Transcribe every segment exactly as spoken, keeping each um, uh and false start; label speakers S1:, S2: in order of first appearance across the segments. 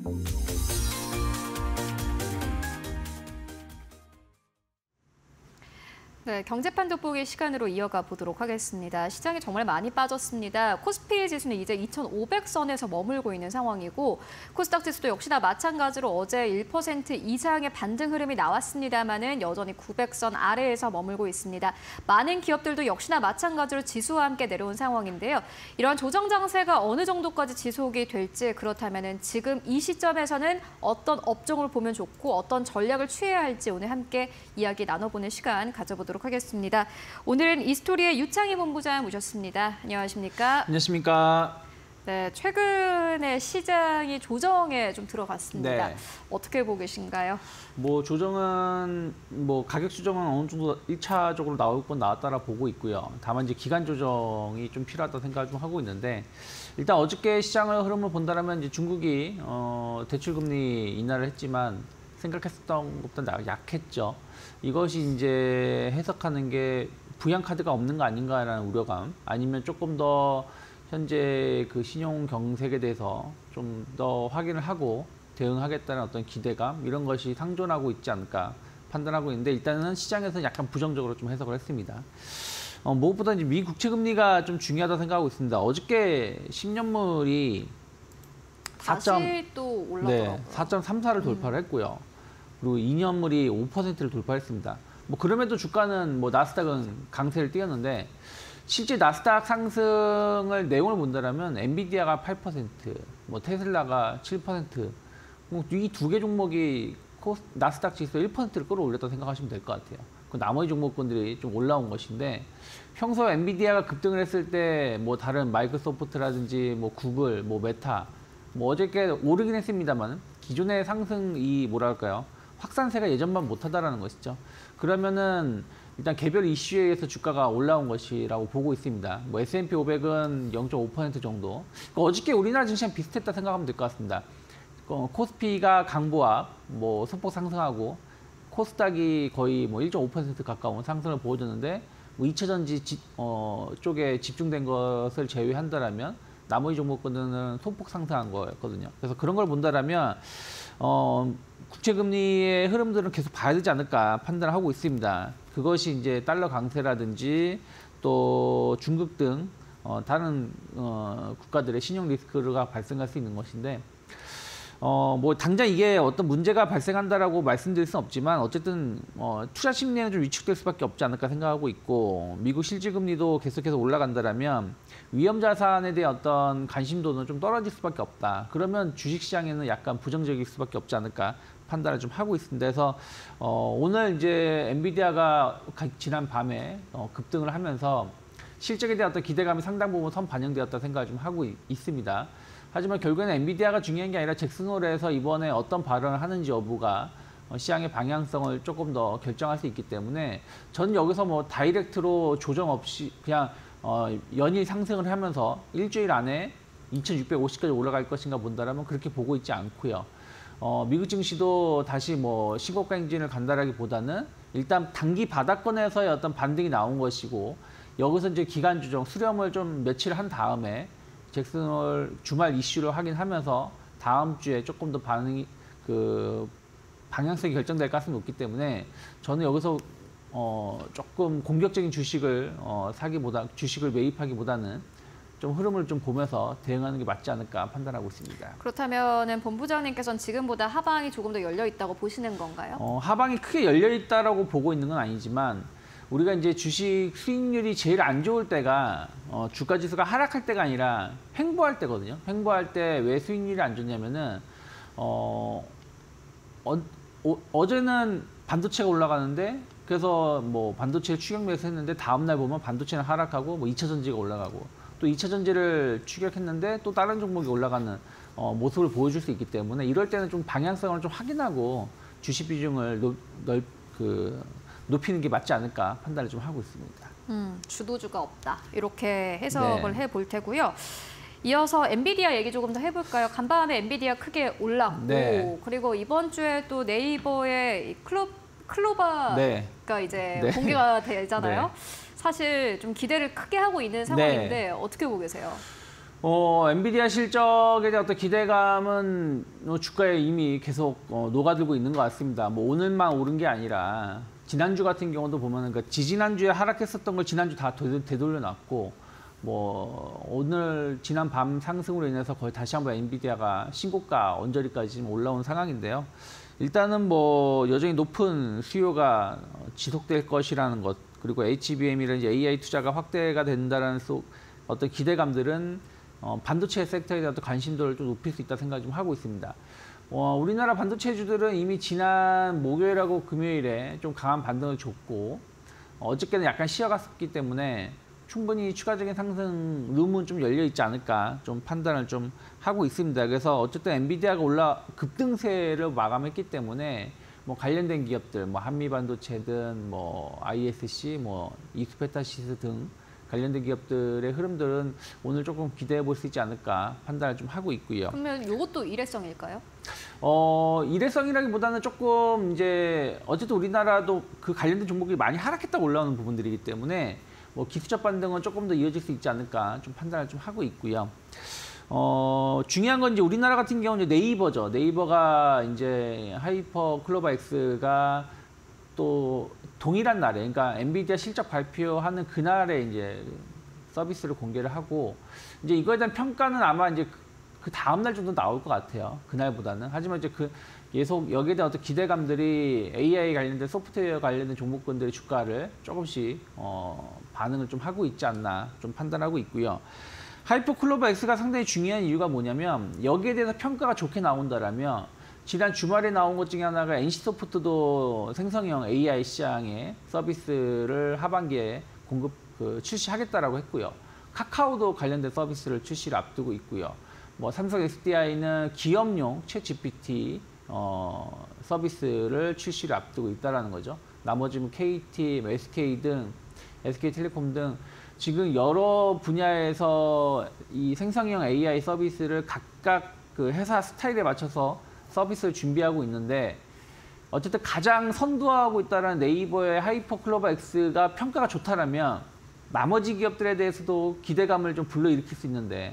S1: 네, 경제판 돋보기 시간으로 이어가 보도록 하겠습니다. 시장이 정말 많이 빠졌습니다. 코스피 지수는 이제 이천오백 선에서 머물고 있는 상황이고 코스닥 지수도 역시나 마찬가지로 어제 일 퍼센트 이상의 반등 흐름이 나왔습니다만은 여전히 구백 선 아래에서 머물고 있습니다. 많은 기업들도 역시나 마찬가지로 지수와 함께 내려온 상황인데요. 이러한 조정 장세가 어느 정도까지 지속이 될지, 그렇다면은 지금 이 시점에서는 어떤 업종을 보면 좋고 어떤 전략을 취해야 할지 오늘 함께 이야기 나눠보는 시간 가져보도록 하겠습니다. 오늘은 이스토리의 유창희 본부장 모셨습니다. 안녕하십니까?
S2: 안녕하십니까?
S1: 네, 최근에 시장이 조정에 좀 들어갔습니다.
S2: 네.
S1: 어떻게 보고 계신가요?
S2: 뭐 조정은 뭐 가격 조정은 어느 정도 일 차적으로 나올 건 나왔다라 보고 있고요. 다만 이제 기간 조정이 좀 필요하다 생각을 좀 하고 있는데, 일단 어저께 시장의 흐름을 본다면 이제 중국이 어, 대출 금리 인하를 했지만 생각했었던 것보다 약했죠. 이것이 이제 해석하는 게 부양 카드가 없는 거 아닌가라는 우려감, 아니면 조금 더 현재 그 신용 경색에 대해서 좀 더 확인을 하고 대응하겠다는 어떤 기대감, 이런 것이 상존하고 있지 않을까 판단하고 있는데, 일단은 시장에서는 약간 부정적으로 좀 해석을 했습니다. 어, 무엇보다 이제 미 국채 금리가 좀 중요하다 생각하고 있습니다. 어저께 십 년물이
S1: 다시 또 올라더라고요.
S2: 네, 사 점 삼사를 돌파를 했고요. 그리고 이 년물이 오 퍼센트를 돌파했습니다. 뭐 그럼에도 주가는 뭐 나스닥은 강세를 띄었는데, 실제 나스닥 상승을 내용을 본다면 엔비디아가 팔 퍼센트, 뭐 테슬라가 칠 퍼센트, 뭐 이 두 개 종목이 나스닥 지수 일 퍼센트를 끌어올렸다고 생각하시면 될 것 같아요. 그 나머지 종목군들이 좀 올라온 것인데, 평소 엔비디아가 급등을 했을 때 뭐 다른 마이크로소프트라든지 뭐 구글, 뭐 메타, 뭐 어저께 오르긴 했습니다만 기존의 상승이 뭐랄까요, 확산세가 예전만 못하다라는 것이죠. 그러면은 일단 개별 이슈에 의해서 주가가 올라온 것이라고 보고 있습니다. 뭐 에스 앤 피 오백은 영 점 오 퍼센트 정도. 그러니까 어저께 우리나라 증시랑 비슷했다 생각하면 될 것 같습니다. 어, 코스피가 강보합, 뭐 소폭 상승하고 코스닥이 거의 뭐 일 점 오 퍼센트 가까운 상승을 보여줬는데, 뭐 이 차 전지 지, 어, 쪽에 집중된 것을 제외한다라면 나머지 종목들은 소폭 상승한 거였거든요. 그래서 그런 걸 본다라면 어, 국채금리의 흐름들은 계속 봐야 되지 않을까 판단을 하고 있습니다. 그것이 이제 달러 강세라든지 또 중국 등 어, 다른 어, 국가들의 신용 리스크가 발생할 수 있는 것인데, 어, 뭐 당장 이게 어떤 문제가 발생한다라고 말씀드릴 수는 없지만 어쨌든 어, 투자 심리는 좀 위축될 수밖에 없지 않을까 생각하고 있고, 미국 실질금리도 계속해서 올라간다라면 위험 자산에 대한 어떤 관심도는 좀 떨어질 수밖에 없다. 그러면 주식시장에는 약간 부정적일 수밖에 없지 않을까 판단을 좀 하고 있습니다. 그래서 어, 오늘 이제 엔비디아가 지난 밤에 어, 급등을 하면서 실적에 대한 어떤 기대감이 상당 부분 선 반영되었다 생각을 좀 하고 있, 있습니다. 하지만 결국에는 엔비디아가 중요한 게 아니라 잭슨홀에서 이번에 어떤 발언을 하는지 여부가 어, 시장의 방향성을 조금 더 결정할 수 있기 때문에, 전 여기서 뭐 다이렉트로 조정 없이 그냥 어, 연일 상승을 하면서 일주일 안에 이천육백오십까지 올라갈 것인가 본다라면 그렇게 보고 있지 않고요. 어, 미국 증시도 다시 뭐 시고가 행진을 간다라기보다는 일단 단기 바닥권에서의 어떤 반등이 나온 것이고, 여기서 이제 기간 조정 수렴을 좀 며칠 한 다음에 잭슨홀 주말 이슈를 확인하면서 다음 주에 조금 더 반응이 그 방향성이 결정될 가능성이 높기 때문에, 저는 여기서 어, 조금 공격적인 주식을 어, 사기보다 주식을 매입하기보다는 좀 흐름을 좀 보면서 대응하는 게 맞지 않을까 판단하고 있습니다.
S1: 그렇다면은 본부장님께서는 지금보다 하방이 조금 더 열려 있다고 보시는 건가요?
S2: 어, 하방이 크게 열려 있다라고 보고 있는 건 아니지만, 우리가 이제 주식 수익률이 제일 안 좋을 때가 어, 주가 지수가 하락할 때가 아니라 횡보할 때거든요. 횡보할 때 왜 수익률이 안 좋냐면은 어, 어, 어, 어제는 반도체가 올라가는데, 그래서 뭐 반도체 추격 매수 했는데 다음날 보면 반도체는 하락하고 뭐 이 차 전지가 올라가고, 또 이 차 전지를 추격했는데 또 다른 종목이 올라가는 어, 모습을 보여줄 수 있기 때문에, 이럴 때는 좀 방향성을 좀 확인하고 주식 비중을 높, 넓, 그, 높이는 게 맞지 않을까 판단을 좀 하고 있습니다.
S1: 음, 주도주가 없다. 이렇게 해석을
S2: 네.
S1: 해볼 테고요. 이어서 엔비디아 얘기 조금 더 해볼까요? 간밤에 엔비디아 크게 올랐고,
S2: 네.
S1: 그리고 이번 주에 또 네이버의 클로, 클로바가
S2: 네.
S1: 이제
S2: 네.
S1: 공개가 되잖아요.
S2: 네.
S1: 사실 좀 기대를 크게 하고 있는 상황인데 네. 어떻게 보고 계세요?
S2: 어, 엔비디아 실적에 대한 어떤 기대감은 어, 주가에 이미 계속 어, 녹아들고 있는 것 같습니다. 뭐 오늘만 오른 게 아니라 지난주 같은 경우도 보면은 그러니까 지지난주에 하락했었던 걸 지난주 다 되돌려놨고 뭐 오늘 지난 밤 상승으로 인해서 거의 다시 한번 엔비디아가 신고가 언저리까지 지금 올라온 상황인데요. 일단은 뭐 여전히 높은 수요가 지속될 것이라는 것, 그리고 에이치비엠이라든지 에이아이 투자가 확대가 된다는 속 어떤 기대감들은 어, 반도체 섹터에 대한 관심도를 좀 높일 수 있다 생각 좀 하고 있습니다. 어, 우리나라 반도체주들은 이미 지난 목요일하고 금요일에 좀 강한 반등을 줬고 어, 어저께는 약간 쉬어갔기 때문에 충분히 추가적인 상승 룸은 좀 열려 있지 않을까 좀 판단을 좀 하고 있습니다. 그래서 어쨌든 엔비디아가 올라 급등세를 마감했기 때문에 뭐 관련된 기업들, 뭐 한미반도체든 뭐 아이에스씨, 뭐 이스페타시스 등 관련된 기업들의 흐름들은 오늘 조금 기대해 볼 수 있지 않을까 판단을 좀 하고 있고요.
S1: 그러면 이것도 일회성일까요?
S2: 어, 일회성이라기보다는 조금 이제 어쨌든 우리나라도 그 관련된 종목이 많이 하락했다고 올라오는 부분들이기 때문에 뭐 기술적 반등은 조금 더 이어질 수 있지 않을까 좀 판단을 좀 하고 있고요. 어, 중요한 건 이제 우리나라 같은 경우는 네이버죠. 네이버가 이제 하이퍼 클로버 X가 또 동일한 날에, 그러니까 엔비디아 실적 발표하는 그날에 이제 서비스를 공개를 하고, 이제 이거에 대한 평가는 아마 이제 그 다음 날 정도 나올 것 같아요. 그날보다는. 하지만 이제 그 계속 여기에 대한 어떤 기대감들이 에이아이 관련된 소프트웨어 관련된 종목군들의 주가를 조금씩 어, 반응을 좀 하고 있지 않나 좀 판단하고 있고요. 하이퍼 클로버 X가 상당히 중요한 이유가 뭐냐면 여기에 대해서 평가가 좋게 나온다라면 지난 주말에 나온 것 중에 하나가 엔씨소프트도 생성형 에이아이 시장에 서비스를 하반기에 공급 그 출시하겠다라고 했고요. 카카오도 관련된 서비스를 출시를 앞두고 있고요. 뭐 삼성 에스디아이는 기업용 챗지피티 어, 서비스를 출시를 앞두고 있다라는 거죠. 나머지 뭐 케이티, 에스케이 등 에스케이텔레콤 등 지금 여러 분야에서 이 생성형 에이아이 서비스를 각각 그 회사 스타일에 맞춰서 서비스를 준비하고 있는데 어쨌든 가장 선두하고 있다는 네이버의 하이퍼 클로버 X가 평가가 좋다라면 나머지 기업들에 대해서도 기대감을 좀 불러일으킬 수 있는데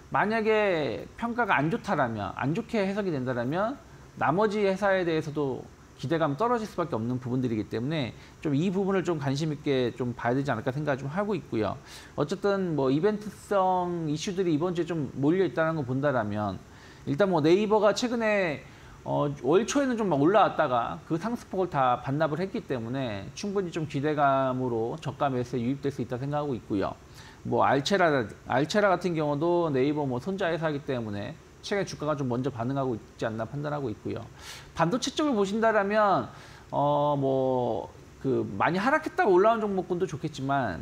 S2: 만약에 평가가 안 좋다라면 안 좋게 해석이 된다라면 나머지 회사에 대해서도 기대감 떨어질 수밖에 없는 부분들이기 때문에 좀 이 부분을 좀 관심 있게 좀 봐야 되지 않을까 생각 좀 하고 있고요. 어쨌든 뭐 이벤트성 이슈들이 이번 주에 좀 몰려 있다는 거 본다라면 일단 뭐 네이버가 최근에 어, 월 초에는 좀 막 올라왔다가 그 상승폭을 다 반납을 했기 때문에 충분히 좀 기대감으로 저가 매수에 유입될 수 있다 생각하고 있고요. 뭐 알체라 알체라 같은 경우도 네이버 뭐 손자 회사이기 때문에 최근 주가가 좀 먼저 반응하고 있지 않나 판단하고 있고요. 반도체 쪽을 보신다라면 어 뭐 그 많이 하락했다가 올라온 종목군도 좋겠지만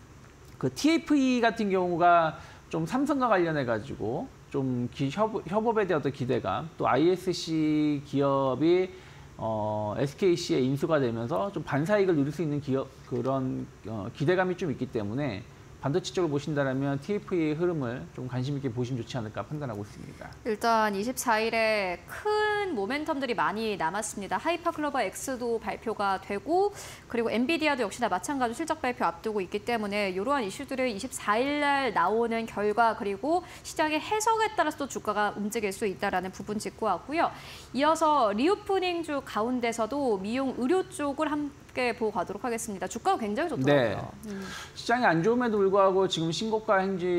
S2: 그 티에프이 같은 경우가 좀 삼성과 관련해 가지고 좀 기, 협, 협업에 대한 어떤 기대감, 또 아이에스씨 기업이 어, 에스케이씨에 인수가 되면서 좀 반사이익을 누릴 수 있는 기업 그런 어, 기대감이 좀 있기 때문에 반도체 쪽을 보신다면 티에프이의 흐름을 좀 관심 있게 보시면 좋지 않을까 판단하고 있습니다.
S1: 일단 이십사일에 큰 모멘텀들이 많이 남았습니다. 하이퍼 클로버 X도 발표가 되고 그리고 엔비디아도 역시나 마찬가지로 실적 발표 앞두고 있기 때문에 이러한 이슈들을 이십사일 날 나오는 결과 그리고 시장의 해석에 따라서 또 주가가 움직일 수 있다는 부분 짚고 왔고요. 이어서 리오프닝주 가운데서도 미용 의료 쪽을 한 함께 보고 가도록 하겠습니다. 주가가 굉장히 좋더라고요.
S2: 네.
S1: 음.
S2: 시장이 안 좋음에도 불구하고 지금 신고가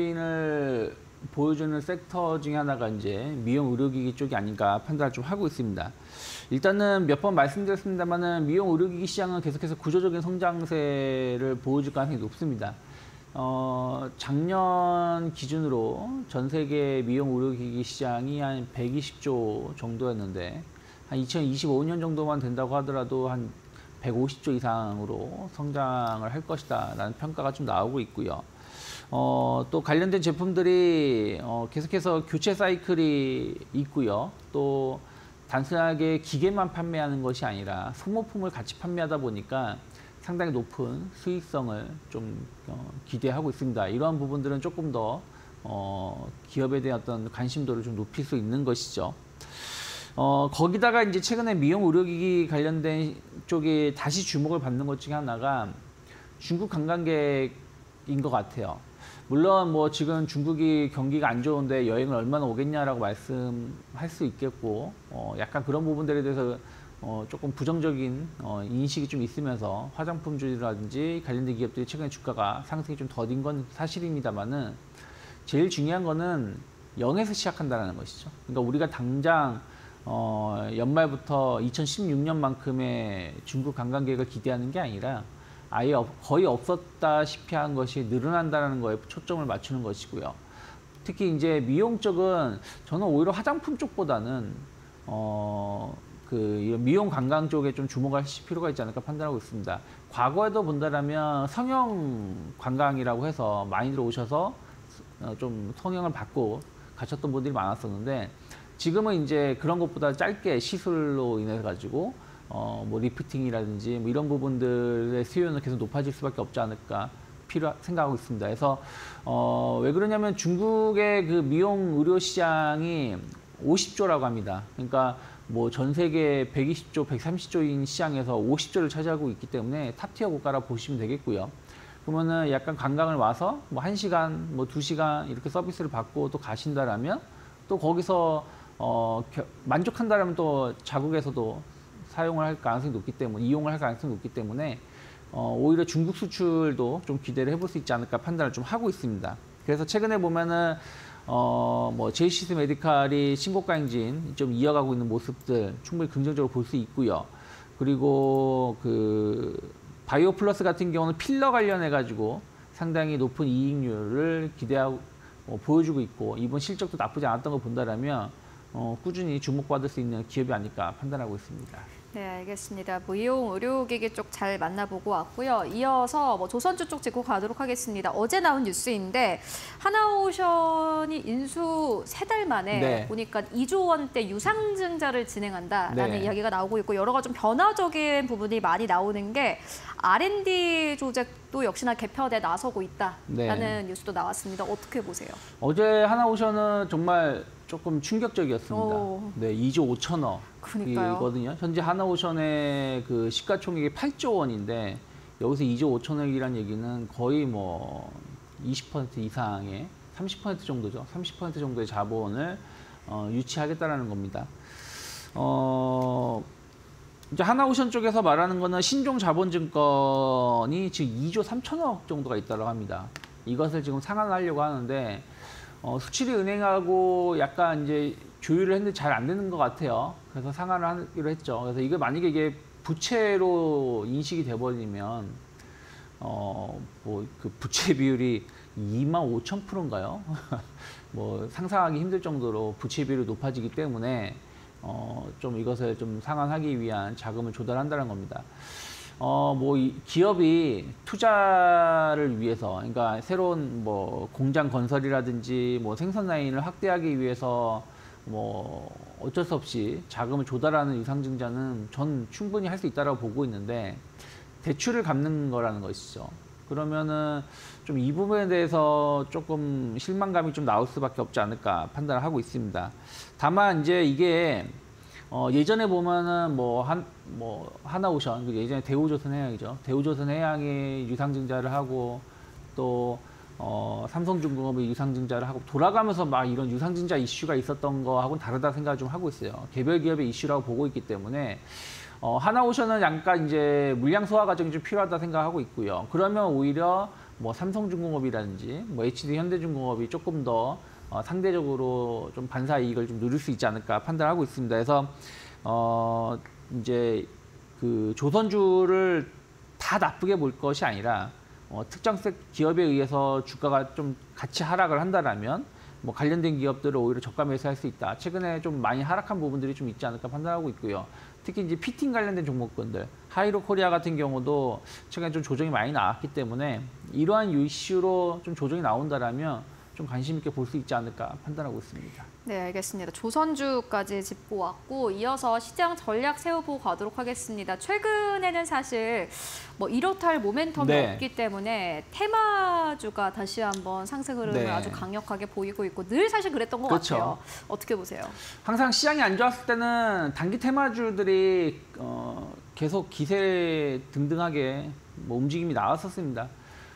S2: 행진을 보여주는 섹터 중에 하나가 이제 미용 의료기기 쪽이 아닌가 판단을 좀 하고 있습니다. 일단은 몇 번 말씀드렸습니다만은 미용 의료기기 시장은 계속해서 구조적인 성장세를 보여줄 가능성이 높습니다. 어, 작년 기준으로 전 세계 미용 의료기기 시장이 한 백이십조 정도였는데 한 이천이십오년 정도만 된다고 하더라도 한 백오십조 이상으로 성장을 할 것이다 라는 평가가 좀 나오고 있고요. 어, 또 관련된 제품들이 어, 계속해서 교체 사이클이 있고요. 또 단순하게 기계만 판매하는 것이 아니라 소모품을 같이 판매하다 보니까 상당히 높은 수익성을 좀 어, 기대하고 있습니다. 이러한 부분들은 조금 더 어, 기업에 대한 어떤 관심도를 좀 높일 수 있는 것이죠. 어, 거기다가 이제 최근에 미용 의료기기 관련된 쪽에 다시 주목을 받는 것 중에 하나가 중국 관광객인 것 같아요. 물론 뭐 지금 중국이 경기가 안 좋은데 여행을 얼마나 오겠냐라고 말씀할 수 있겠고 어, 약간 그런 부분들에 대해서 어, 조금 부정적인 어, 인식이 좀 있으면서 화장품주라든지 관련된 기업들이 최근에 주가가 상승이 좀 더딘 건 사실입니다만은 제일 중요한 거는 영에서 시작한다는 것이죠. 그러니까 우리가 당장 어, 연말부터 이천십육 년만큼의 중국 관광객을 기대하는 게 아니라 아예 거의 없었다시피 한 것이 늘어난다는 거에 초점을 맞추는 것이고요. 특히 이제 미용 쪽은 저는 오히려 화장품 쪽보다는 어, 그 이런 미용 관광 쪽에 좀 주목할 필요가 있지 않을까 판단하고 있습니다. 과거에도 본다라면 성형 관광이라고 해서 많이들 오셔서 좀 성형을 받고 가셨던 분들이 많았었는데 지금은 이제 그런 것보다 짧게 시술로 인해 가지고 어 뭐 리프팅이라든지 뭐 이런 부분들의 수요는 계속 높아질 수밖에 없지 않을까 필요 생각하고 있습니다. 그래서 어 왜 그러냐면 중국의 그 미용 의료 시장이 오십 조라고 합니다. 그러니까 뭐 전 세계 백이십 조, 백삼십 조인 시장에서 오십 조를 차지하고 있기 때문에 탑티어 국가라 보시면 되겠고요. 그러면은 약간 관광을 와서 뭐 한 시간, 뭐 두 시간 이렇게 서비스를 받고 또 가신다라면 또 거기서 어 만족한다라면 또 자국에서도 사용을 할 가능성이 높기 때문에 이용을 할 가능성이 높기 때문에 어 오히려 중국 수출도 좀 기대를 해볼 수 있지 않을까 판단을 좀 하고 있습니다. 그래서 최근에 보면은 어 뭐 제이씨씨 메디칼이 신고가 행진 좀 이어가고 있는 모습들 충분히 긍정적으로 볼 수 있고요. 그리고 그 바이오 플러스 같은 경우는 필러 관련해 가지고 상당히 높은 이익률을 기대하고 어, 보여주고 있고 이번 실적도 나쁘지 않았던 거 본다라면 어, 꾸준히 주목받을 수 있는 기업이 아닐까 판단하고 있습니다.
S1: 네, 알겠습니다. 미용 의료기기 쪽 잘 만나보고 왔고요. 이어서 뭐 조선주 쪽 짚고 가도록 하겠습니다. 어제 나온 뉴스인데 하나오션이 인수 세 달 만에
S2: 네.
S1: 보니까 이조 원대 유상증자를 진행한다라는
S2: 네.
S1: 이야기가 나오고 있고 여러 가지 좀 변화적인 부분이 많이 나오는 게 알앤디 조직도 역시나 개편에 나서고 있다라는
S2: 네.
S1: 뉴스도 나왔습니다. 어떻게 보세요?
S2: 어제 하나오션은 정말 조금 충격적이었습니다.
S1: 오.
S2: 네, 이조
S1: 그러니까요.
S2: 오천억이거든요. 현재 하나오션의 그 시가총액이 팔조 원인데 여기서 이조 오천억이라는 얘기는 거의 뭐 이십 퍼센트 이상의 삼십 퍼센트 정도죠. 삼십 퍼센트 정도의 자본을 어, 유치하겠다라는 겁니다. 어, 이제 하나오션 쪽에서 말하는 거는 신종 자본증권이 지금 이조 삼천억 정도가 있다고 합니다. 이것을 지금 상환하려고 하는데 어, 수출이 은행하고 약간 이제 조율을 했는데 잘 안 되는 것 같아요. 그래서 상환을 하기로 했죠. 그래서 이게 만약에 이게 부채로 인식이 돼버리면 어, 뭐 그 부채 비율이 이만 오천 퍼센트인가요? 뭐 상상하기 힘들 정도로 부채 비율이 높아지기 때문에 어, 좀 이것을 좀 상환하기 위한 자금을 조달한다는 겁니다. 어, 뭐, 이 기업이 투자를 위해서, 그러니까 새로운 뭐 공장 건설이라든지 뭐 생산 라인을 확대하기 위해서 뭐 어쩔 수 없이 자금을 조달하는 유상증자는 전 충분히 할 수 있다고 보고 있는데 대출을 갚는 거라는 것이죠. 그러면은 좀 이 부분에 대해서 조금 실망감이 좀 나올 수밖에 없지 않을까 판단을 하고 있습니다. 다만 이제 이게 어, 예전에 보면은 뭐 한 뭐 하나오션, 예전에 대우조선해양이죠. 대우조선해양이 유상증자를 하고 또 어, 삼성중공업이 유상증자를 하고 돌아가면서 막 이런 유상증자 이슈가 있었던 거하고는 다르다 생각을 좀 하고 있어요. 개별 기업의 이슈라고 보고 있기 때문에 어, 하나오션은 약간 이제 물량 소화 과정이 좀 필요하다 생각하고 있고요. 그러면 오히려 뭐 삼성중공업이라든지 뭐 에이치디 현대중공업이 조금 더 어, 상대적으로 좀 반사 이익을 좀 누릴 수 있지 않을까 판단하고 있습니다. 그래서 어, 이제 그 조선주를 다 나쁘게 볼 것이 아니라 어, 특정 기업에 의해서 주가가 좀 같이 하락을 한다라면 뭐 관련된 기업들을 오히려 저가 매수할 수 있다. 최근에 좀 많이 하락한 부분들이 좀 있지 않을까 판단하고 있고요. 특히 이제 피팅 관련된 종목군들, 하이로 코리아 같은 경우도 최근에 좀 조정이 많이 나왔기 때문에 이러한 이슈로 좀 조정이 나온다라면 좀 관심 있게 볼 수 있지 않을까 판단하고 있습니다.
S1: 네, 알겠습니다. 조선주까지 짚고 왔고 이어서 시장 전략 세워보고 가도록 하겠습니다. 최근에는 사실 뭐 이렇다 할 모멘텀이
S2: 네.
S1: 없기 때문에 테마주가 다시 한번 상승 흐름을
S2: 네.
S1: 아주 강력하게 보이고 있고 늘 사실 그랬던 것
S2: 그렇죠.
S1: 같아요. 어떻게 보세요?
S2: 항상 시장이 안 좋았을 때는 단기 테마주들이 어, 계속 기세 등등하게 뭐 움직임이 나왔었습니다.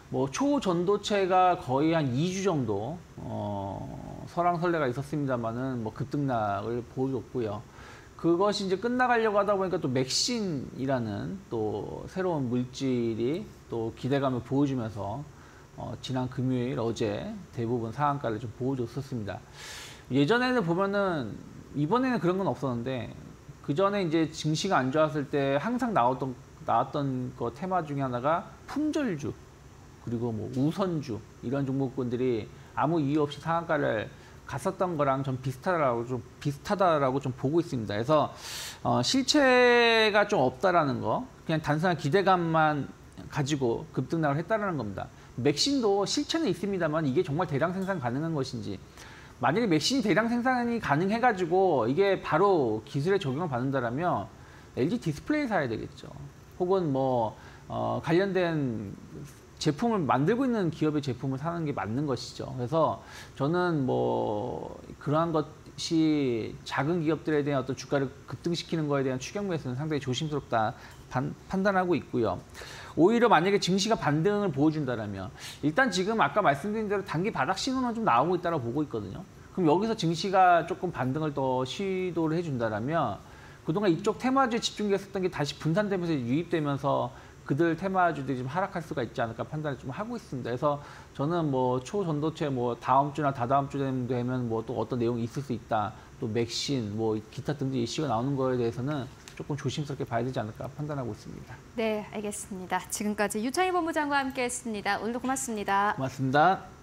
S2: 뭐 초전도체가 거의 한 이 주 정도 어, 설왕설래가 있었습니다만은 뭐 급등락을 보여줬고요. 그것이 이제 끝나가려고 하다 보니까 또 맥신이라는 또 새로운 물질이 또 기대감을 보여주면서 어, 지난 금요일 어제 대부분 상한가를 좀 보여줬었습니다. 예전에는 보면은 이번에는 그런 건 없었는데 그 전에 이제 증시가 안 좋았을 때 항상 나왔던 나왔던 거 테마 중에 하나가 품절주 그리고 뭐 우선주 이런 종목군들이 아무 이유 없이 상한가를 갔었던 거랑 좀 비슷하다라고 좀 비슷하다라고 좀 보고 있습니다. 그래서 어, 실체가 좀 없다라는 거, 그냥 단순한 기대감만 가지고 급등락을 했다라는 겁니다. 맥신도 실체는 있습니다만 이게 정말 대량 생산 가능한 것인지, 만약에 맥신이 대량 생산이 가능해가지고 이게 바로 기술에 적용을 받는다라면 엘지 디스플레이 사야 되겠죠. 혹은 뭐 어, 관련된 제품을 만들고 있는 기업의 제품을 사는 게 맞는 것이죠. 그래서 저는 뭐 그러한 것이 작은 기업들에 대한 어떤 주가를 급등시키는 거에 대한 추격 매수는 상당히 조심스럽다 반, 판단하고 있고요. 오히려 만약에 증시가 반등을 보여준다면 일단 지금 아까 말씀드린 대로 단기 바닥 신호는 좀 나오고 있다고 보고 있거든요. 그럼 여기서 증시가 조금 반등을 더 시도를 해준다면 그동안 이쪽 테마주에 집중됐었던 게 다시 분산되면서 유입되면서 그들 테마주들이 좀 하락할 수가 있지 않을까 판단을 좀 하고 있습니다. 그래서 저는 뭐 초전도체 뭐 다음 주나 다다음 주 되면 뭐 또 어떤 내용이 있을 수 있다. 또 맥신 뭐 기타 등등 이슈가 나오는 거에 대해서는 조금 조심스럽게 봐야 되지 않을까 판단하고 있습니다.
S1: 네, 알겠습니다. 지금까지 유창희 본부장과 함께했습니다. 오늘도 고맙습니다.
S2: 고맙습니다.